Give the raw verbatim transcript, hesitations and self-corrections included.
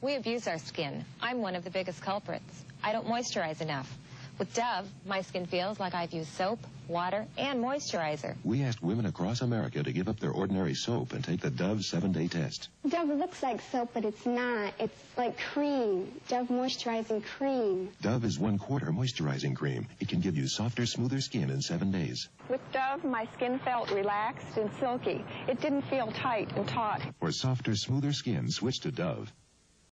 We abuse our skin. I'm one of the biggest culprits. I don't moisturize enough. With Dove, my skin feels like I've used soap, water, and moisturizer. We asked women across America to give up their ordinary soap and take the Dove seven-day test. Dove looks like soap, but it's not. It's like cream. Dove moisturizing cream. Dove is one-quarter moisturizing cream. It can give you softer, smoother skin in seven days. With Dove, my skin felt relaxed and silky. It didn't feel tight and taut. For softer, smoother skin, switch to Dove.